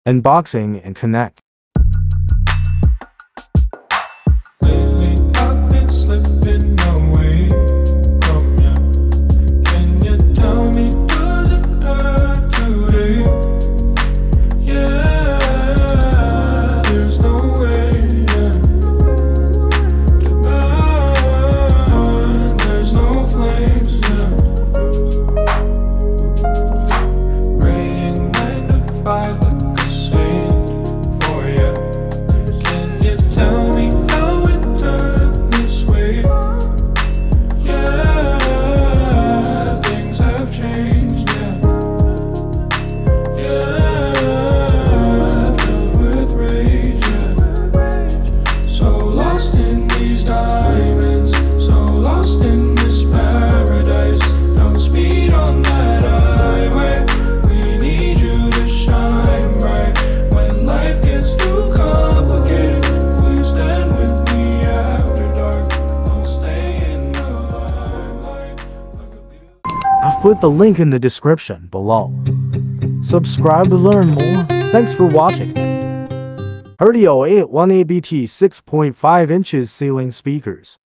Unboxing and connect. Lately I've been slipping away from you. Can you tell me, does it hurt today? Yeah, there's no way to burn. There's no flames, Praying 9 to 5 like a saint for you. Can you tell me how it turned this way? Yeah, things have changed, filled with rage, So lost in these diamonds, so lost in this paradise. No speed on that highway. We need you to shine bright. When life gets too complicated, will you stand with me after dark? I'll stay in the limelight. I've put the link in the description below. Subscribe to learn more. Thanks for watching. Herdio 818BT 6.5 inches ceiling speakers.